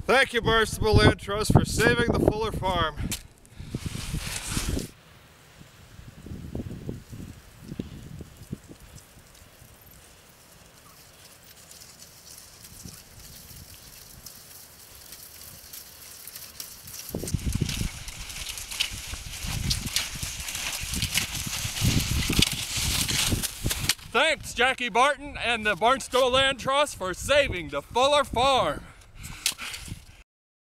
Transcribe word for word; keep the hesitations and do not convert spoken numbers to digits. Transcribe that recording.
Thank you, Barnstable Land Trust, for saving the Fuller Farm. Thanks, Jackie Barton and the Barnstable Land Trust, for saving the Fuller Farm.